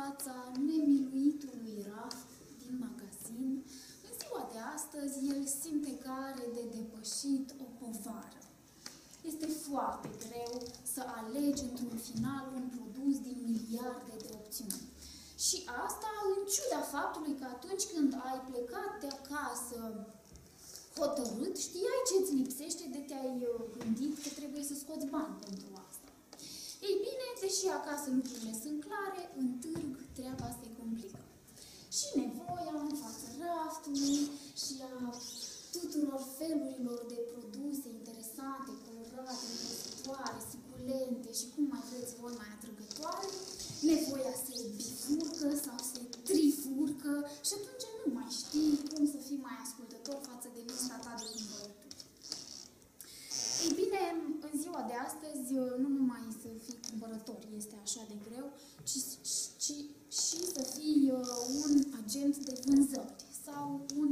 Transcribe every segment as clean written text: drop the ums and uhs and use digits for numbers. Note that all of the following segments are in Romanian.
fața nemiluitului raft din magazin, în ziua de astăzi el simte că are de depășit o povară. Este foarte greu să alegi într-un final un produs din miliarde de opțiuni. Și asta în ciuda faptului că atunci când ai plecat de acasă hotărât, știai ce-ți lipsește, de te-ai gândit că trebuie să scoți bani pentru asta. Ei bine, deși acasă lucrurile sunt clare, în târg treaba se complică. Și nevoia în fața raftului și a tuturor felurilor de produse interesante, colorate, miroitoare, suculente și cum mai vreți voi mai atrăgătoare, nevoia se bifurcă sau se trifurcă și atunci nu mai știi cum să fii mai ascultător față de lista ta de cumpărături. Ei bine, în ziua de astăzi, nu numai să fii cumpărător este așa de greu, ci și să fii un agent de vânzări sau un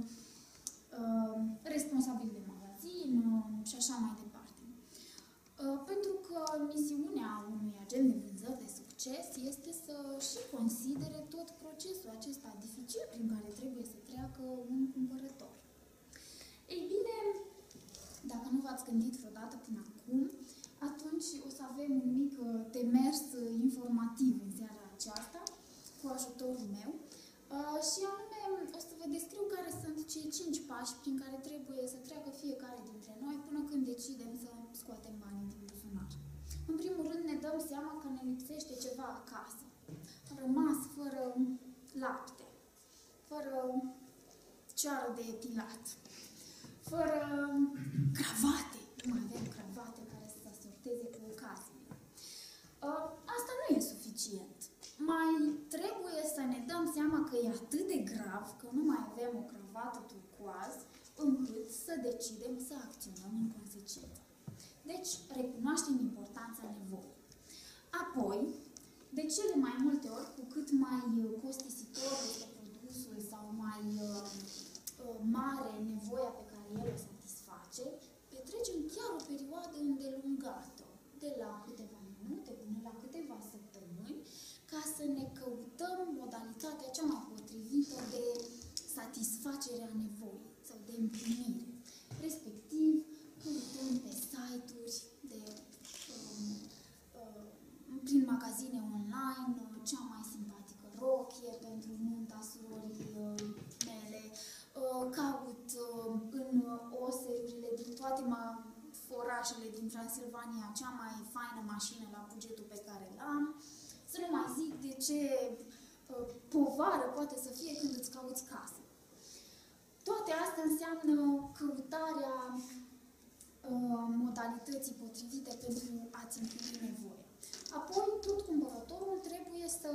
responsabil de magazin și așa mai departe. Pentru că misiunea unui agent de vânzări de succes este să și considere tot procesul acesta dificil prin care trebuie să treacă un cumpărător. Ei bine, dacă nu v-ați gândit vreodată până acum, atunci o să avem un mic demers informativ în seara aceasta, cu ajutorul meu, și anume o să vă descriu care sunt cei 5 pași prin care trebuie să treacă fiecare dintre noi până când decidem să scoatem banii din buzunar. În primul rând ne dăm seama că ne lipsește ceva acasă. Am rămas fără lapte, fără ceară de epilat, fără cravate. Nu mai avem cravate care să se asorteze cu ocaziile. Asta nu e suficient. Mai trebuie să ne dăm seama că e atât de grav că nu mai avem o cravată turcoaz încât să decidem să acționăm în consecință. Deci, recunoaștem importanța nevoii. Apoi, de cele mai multe ori, cu cât mai costisitor este produsul sau mai mare nevoia pe care el o satisface, petrecem chiar o perioadă îndelungată, de la câteva minute până la câteva săptămâni, ca să ne căutăm modalitatea cea mai potrivită de satisfacere a nevoii sau de împlinire. Respectiv, căutăm pe site-uri, prin magazine online, cea mai simpatică rochie pentru nunta surorii mele, caut în OSE-urile din toate orașele din Transilvania cea mai faină mașină la bugetul pe care l-am. Să nu mai zic de ce povară poate să fie când îți cauți casă. Toate astea înseamnă căutarea modalității potrivite pentru a-ți împlini nevoia. Apoi, tot cumpărătorul trebuie să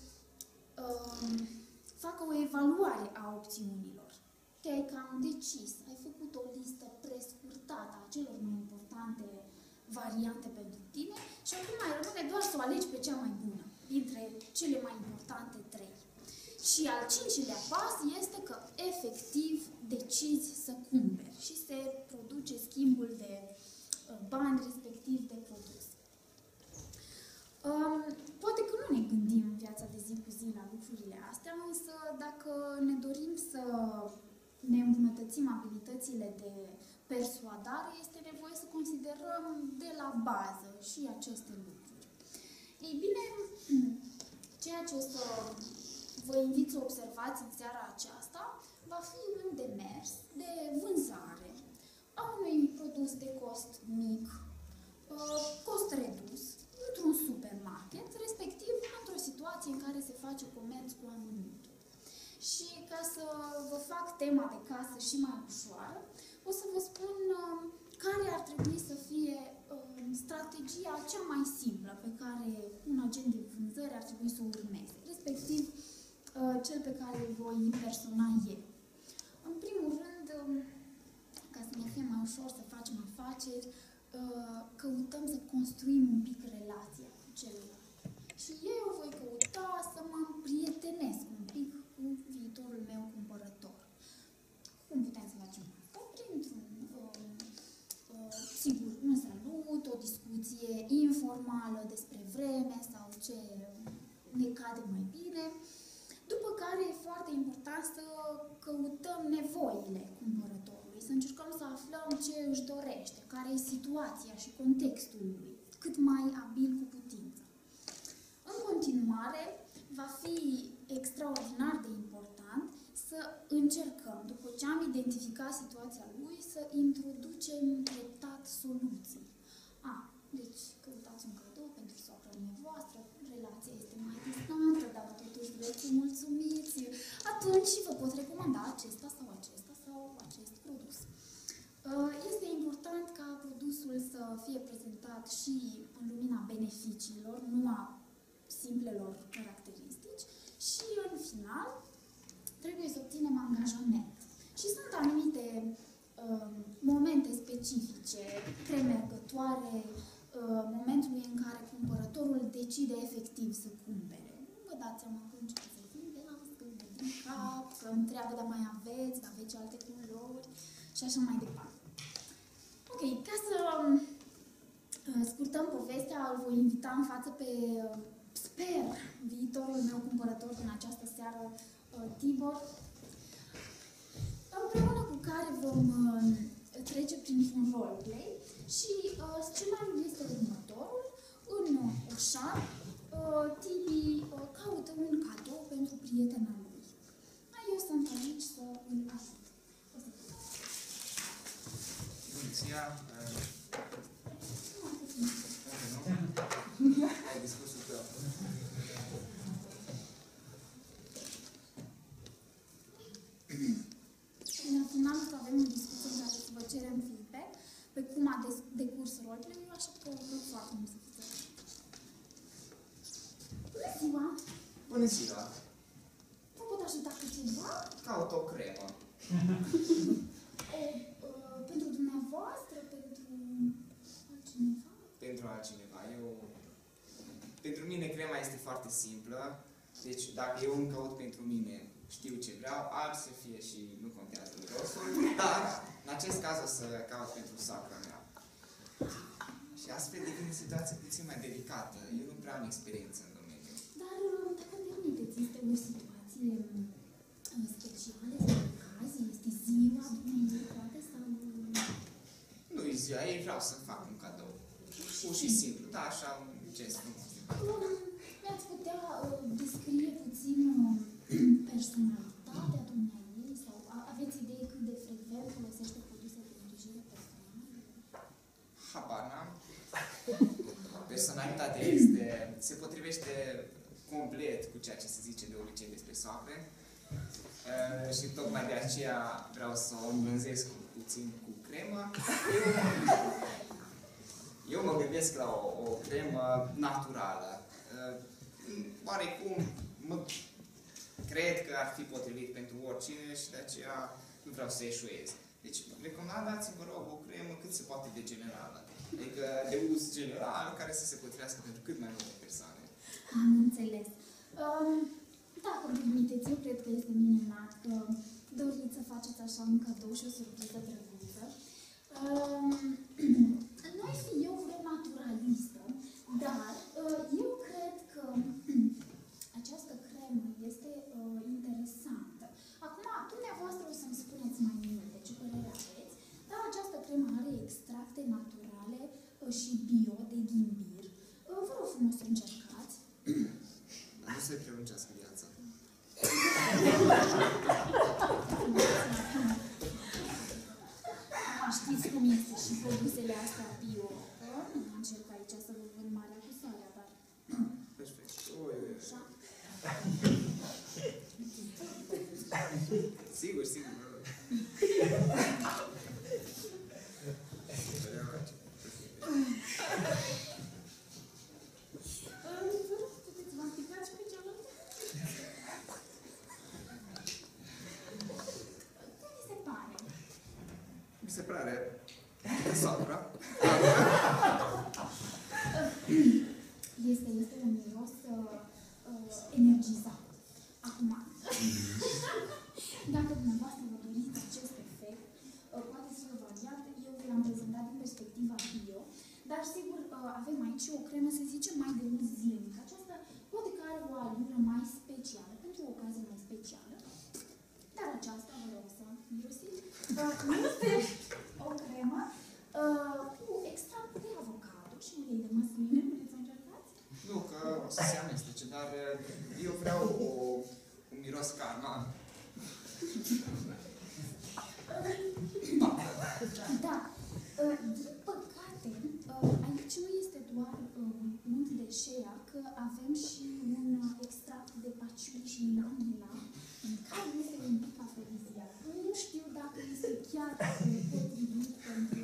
facă o evaluare a opțiunilor. Te-ai cam decis, ai făcut o listă prescurtată a celor mai importante variante pentru tine și acum mai rămâne doar să o alegi pe cea mai bună dintre cele mai importante 3. Și al 5-lea pas este că efectiv decizi să cumperi și se produce schimbul de bani, respectiv de produs. Poate că nu ne gândim în viața de zi cu zi la lucrurile astea, însă dacă ne dorim să ne îmbunătățim abilitățile de persuadare, este nevoie să considerăm de la bază și aceste lucruri. Ei bine, ceea ce o să vă invit să observați în seara aceasta va fi un demers de vânzare a unui produs de cost mic, cost redus, într-un supermarket, respectiv într-o situație în care se face comerț cu amănuntul. Și ca să vă fac tema de casă și mai ușoară, o să vă spun care ar trebui să fie strategia cea mai simplă pe care un agent de vânzări ar trebui să o urmeze, respectiv cel pe care îl voi impersona eu. În primul rând, ca să ne fie mai ușor să facem afaceri, căutăm să construim un pic relația cu celălalt. Și eu voi căuta să mă împrietenesc un pic cu viitorul meu cumpărător. Cum putem să facem asta? Printr-un, sigur, un salut, o discuție informală despre vreme sau ce ne cade mai bine. După care e foarte important să căutăm nevoile cumpărătorului, să încercăm să aflăm ce își dorește, care e situația și contextul lui, cât mai abil cu putință. În continuare, va fi extraordinar de important să încercăm, după ce am identificat situația lui, să introducem treptat soluții. Deci căutați un cadou pentru soacra dumneavoastră, relația este mai distantă, dar totuși vreți să mulțumiți, atunci vă pot recomanda acesta sau acest produs. Este important ca produsul să fie prezentat și în lumina beneficiilor, nu a simplelor caracteristici și, în final, trebuie să obținem angajament. Și sunt anumite momente specifice, premergătoare, momentului în care cumpărătorul decide efectiv să cumpere. Vă dați seama că începe să zâmbească, că vă din cap, că întreabă dacă mai aveți alte culori și așa mai departe. Ok, ca să scurtăm povestea, îl voi invita în față pe, sper, viitorul meu cumpărător din această seară, Tibor, împreună cu care vom trece printr-un roleplay și scenariul este următorul. În Oșan, Tibi caută un cadou pentru prietena lui. Eu sunt aici să îl ajut. Bună ziua! Ai discursul tău. La final să avem o discuție în care să vă cerem feedback pe cum a decurs roleplay-ul, așa că vă foarte mult să fiți aici. Bună ziua! Bună ziua! Vă pot ajuta cu ceva? Caut o cremă. Pentru dumneavoastră, pentru altcineva? Pentru altcineva. Pentru mine crema este foarte simplă. Deci dacă eu îmi caut pentru mine, știu ce vreau, alb să fie și nu contează mirosul, dar în acest caz o să caut pentru soacra mea. Și astfel devine situația puțin mai delicată. Eu nu prea am experiență în domeniu. Dar, dacă permiteți, este o situație specială, este o ocazie, este ziua dumneavoastră, poate, sau... Nu e ziua ei, vreau să-mi fac un cadou. Pur și simplu, da, așa, un gest frumos. Mi-ați putea descrie puțin personalitatea dumneavoastră sau aveți idee cât de frecvent folosește produse de îngrijire personală? Habar n-am. Personalitatea se potrivește complet cu ceea ce se zice de obicei despre soacre. Și tocmai de aceea vreau să o îmblânzesc puțin cu cremă. Eu mă gândesc la o cremă naturală. Oarecum, cred că ar fi potrivit pentru oricine și de aceea nu vreau să eșuez. Deci, recomandați-vă, rog, o cremă cât se poate de generală. Adică de uz general, care să se potrivească pentru cât mai multe persoane. Am înțeles. Dacă îmi permiteți, eu cred că este minunat că doriți să faceți așa un cadou și o surpriză drăguță. Nu ai fi eu vreo naturalistă, dar eu cred că această cremă este interesantă. Acum, dumneavoastră o să-mi spuneți mai multe ce părere aveți, dar această cremă are extracte naturale și bio de ghimbir. Vă rog frumos să încercați. Nu se prelungească viața. Știți cum este și produsele astea bio. Nu încerc aici să vă vând marea cu soarea, dar... Perfect. Așa. Sigur, sigur. Puteți vă aplicați pe cealaltă? Cum mi se pare? Mi se pare soacra. Este un miros energizat. Acum, dacă dumneavoastră vă doriți acest efect, poate fi o variantă. Eu vi l-am prezentat din perspectiva bio, dar sigur avem aici o cremă, să zicem, mai de uz zilnic. Aceasta poate că are o se amestece, dar eu vreau un miros karma. Da. Din păcate, aici nu este doar unt de șea, că avem și un extract de paciuli și langhila, care este un pic afrodiziac. Nu știu dacă este chiar potrivit pentru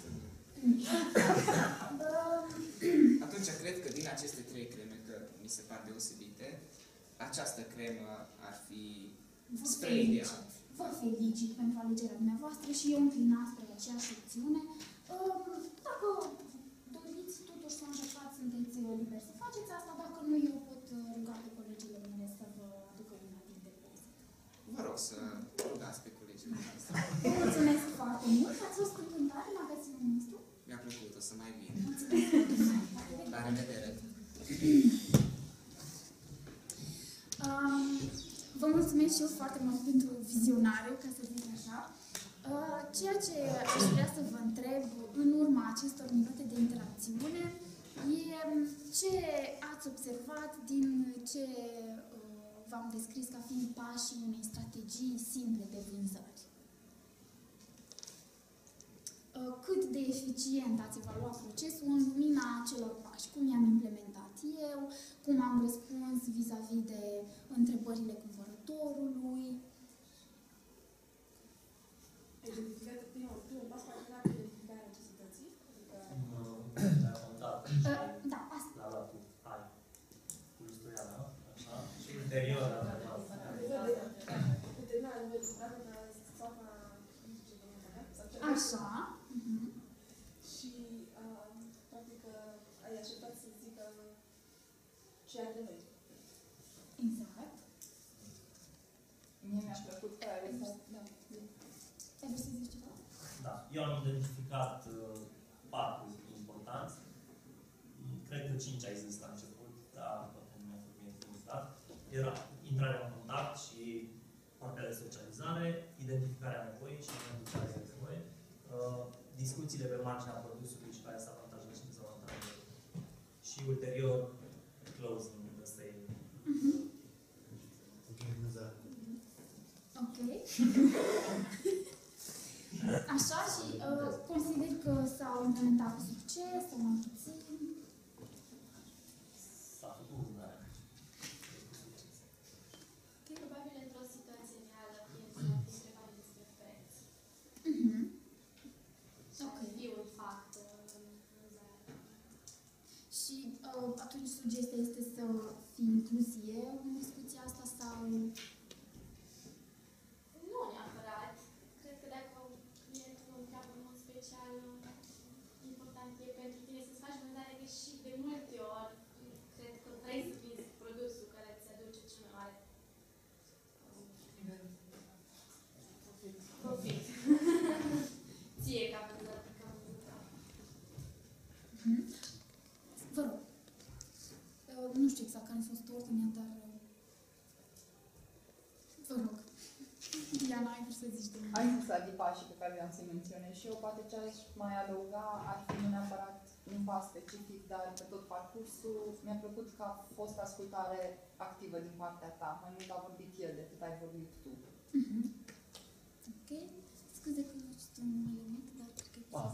Atunci cred că din aceste 3 creme, că mi se par deosebite, această cremă ar fi spre ideal. Vă felicit pentru alegerea dumneavoastră și eu înclinat spre aceeași opțiune. Dacă doriți totuși să încercați, sunteți liberi să faceți asta, dacă nu, eu pot ruga pe colegile mele să vă aducă una din depozit. Vă rog să rugați pe colegii noastre. Vă mulțumesc foarte mult, ați fost încântare în magazinul nostru. Mi-a plăcut, o să mai vin. Mulțumesc. La revedere! Vă mulțumesc și eu foarte mult pentru vizionare, ca să zic așa. Ceea ce aș vrea să vă întreb în urma acestor minute de interacțiune e ce ați observat din ce v-am descris ca fiind pașii unei strategii simple de vânzări. Cât de eficient ați evaluat procesul în lumina acelor pași? Cum i-am implementat eu? Cum am răspuns vis-a-vis de întrebările cumpărătorului? Primul pas va fi identificarea necesității. Le-a contat. Da, asta. L-a luat cu hai. Cu lustruiala, așa. Și ulterior a rămas. Determinarea nivelului de practică sau ca Așa. și, practic, ai așteptat să zică ce are de noi. Exact. Mie mi-a plăcut că ai lăsat, da. Ai vrut să zici ceva? Da. Eu am identificat 4 importanți. Cred că 5 ai zis la început, dar poate nu mi-a fost bine citat. Era intrarea în contact și partea de socializare, identificarea nevoii și identificarea de nevoie, discuțiile pe marginea produsului și care sunt avantajele și dezavantajele. Și ulterior, closing the sale. Ok. Așa și consider că s-au implementat cu succes sau mai puțin. S-a făcut vânzarea. Probabil într-o situație reală, fie să fi întrebare despre preț. Ok. E un factor în vânzare. Și atunci sugestia este să fii incluzie în discuția asta sau... Nu neapărat. Cred că dacă clientul nu întreabă în mod special, important e pentru tine să-ți faci vânzare, că și de multe ori cred că vrei să vinzi produsul care îți aduce cel mai mare profit. Ție ca vânzător. Vă rog. Nu știu exact care a fost ordinea, dar... Vă rog. Diana, ai vrut să zici de mine. Ai zis adică pașii pe care vreau să-i menționez și eu poate ce aș mai adăuga ar fi nu neapărat un pas specific, dar pe tot parcursul mi-a plăcut că a fost ascultare activă din partea ta. Mai mult a vorbit el decât ai vorbit tu. Ok. Scuze că nu știu numele mic, dar cred că e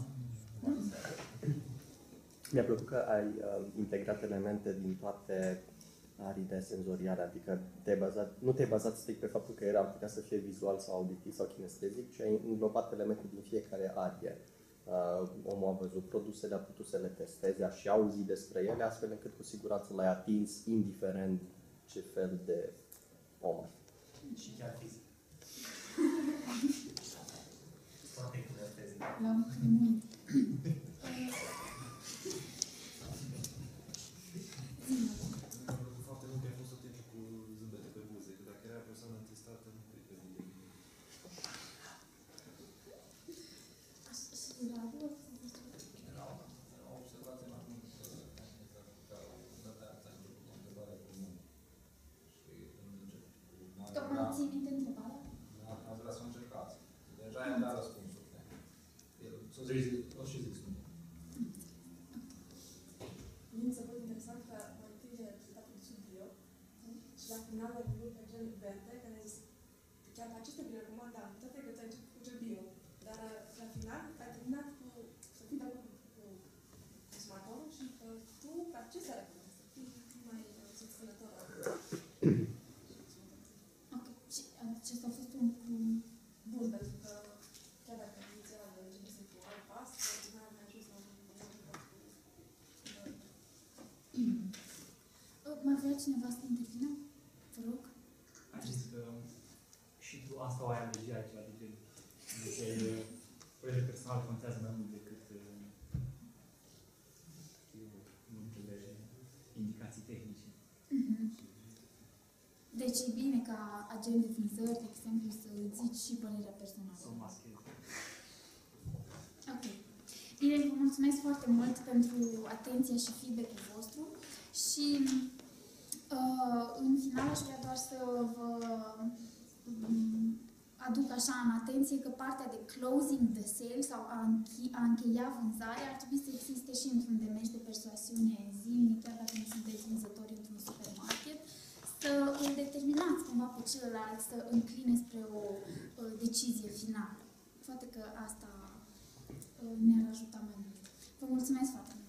Mi-a plăcut că ai integrat elemente din toate arile senzoriale, adică nu te-ai bazat strict pe faptul că era putea să fie vizual sau auditiv sau kinestezic, ci ai înglobat elemente din fiecare arie. Omul a văzut produsele, a putut să le testeze, și a auzit despre ele, astfel încât cu siguranță l-ai atins, indiferent ce fel de om ai. Și chiar fizic. Foarte kinestezic. L-am primit. Foarte mult că ai fost atent cu zâmbete pe buze, că dacă era persoană testată, nu cred că vine bine. Și la voi, să zici ceva? Era o observație mai mult care data asta a început o întrebare comună. Și când încep cu Tocmai ții minte întrebarea? am vrea să o încercați. Deja i-am dat răspunsul. O și zis, nu. Mie mi s-a părut interesant că mai întâi ne-a prezentat produsul final ai vorbit pe gen verde, care a zis, chiar aceste bine recomandam, toate că ți-ai început cu ce bio. Dar la final ai terminat cu să fii de acord cu consumatorul și că tu pe acestea recomandă să fii mai susținător. Ok. Și acesta a fost un lucru Bun, pentru că chiar dacă inițial începuse cu alt pas, la final ai ajuns la un mai vrea cineva să intervină? Vă rog. Ai zis că și tu asta o ai alergia aici, adică părerea personală contează mai mult decât multe indicații tehnice. Deci e bine ca agent de vânzări, de exemplu, să zici și părerea personală. Să o maschezi. Ok. Bine, vă mulțumesc foarte mult pentru atenția și feedback-ul vostru și în final aș vrea doar să vă aduc așa în atenție că partea de closing the sale sau a încheia vânzarea ar trebui să existe și într-un demers de persoasiune zilnic, chiar dacă nu sunteți vânzători într-un supermarket, să îl determinați cumva pe celălalt să încline spre o decizie finală. Poate că asta ne-ar ajuta mai mult. Vă mulțumesc foarte mult!